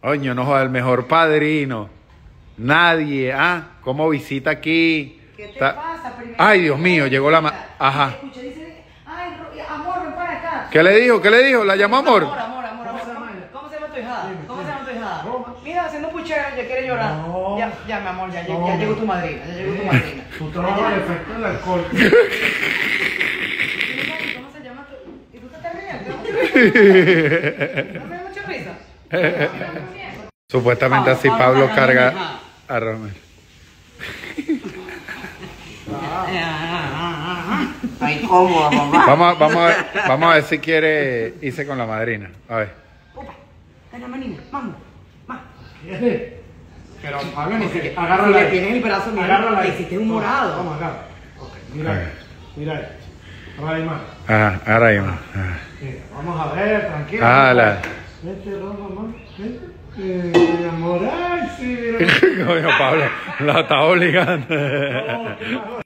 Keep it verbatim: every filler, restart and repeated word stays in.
Coño, no joda, el mejor padrino. Nadie, ¿ah? ¿Cómo visita aquí? ¿Qué te Ta- pasa? Primero, Ay, Dios mío, llegó la ma... Ajá. Escuché, dice, ay, Ro- amor, ven para acá. ¿Qué le dijo? ¿Qué le dijo? ¿La llamó amor? Amor, amor, amor, amor. ¿Cómo, ¿Cómo se llama tu hijada? ¿Cómo se llama tu hijada? Mira, haciendo puchero, ya quiere llorar. No. Ya, ya, mi amor, ya, ya, No. ya llegó tu madrina, ya llegó tu madrina. Tu trabajo el efecto del alcohol. ¿Cómo se llama tu? ¿Y tú te ríes? ¿No me da mucha risa? Supuestamente así Pablo carga a Romero. Ay, cómoda, mamá. Vamos, a- vamos, a ver, vamos a ver si quiere irse con la madrina. A ver. Opa, cállame, niña, vamos, más. ¿Quieres? Pero Pablo, ni siquiera. Si Agárrala. le ahí. tienes el brazo, mira, Agárrala ahí. le hiciste un morado. Vamos, agarra. Ok, mira Ok. ahí. Mira ahí. Ahora hay más. Ajá, ahora mismo. Ajá. Mira, vamos a ver, tranquilo. Ah, la- Vete, Roma, mamá. Vete. Eh, mi amor, ay, sí, mira. Coño, Pablo, la está obligando. No, qué